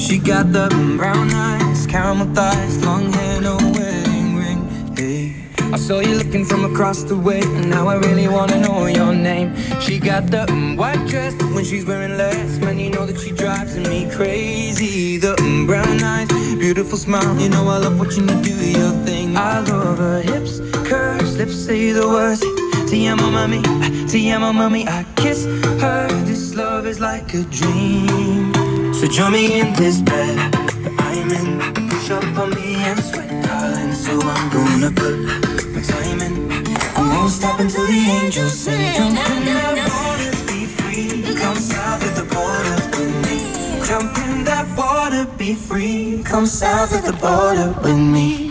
She got the brown eyes, caramel thighs, long hair, no wedding ring. Hey, I saw you looking from across the way, and now I really wanna know your name. She got the white dress, but when she's wearing less, man, you know that she drives me crazy. The brown eyes, beautiful smile, you know I love watching you do your thing. I love her hips, curves, lips say the words. Te amo, mommy, I kiss her. This love is like a dream. So join me in this bed that I'm in. Push up on me and sweat, darling. So I'm gonna put my time in. I won't stop until the angels sing. Jump in that water, be free. Come south of the border with me. Jump in that water, be free. Come south of the border with me.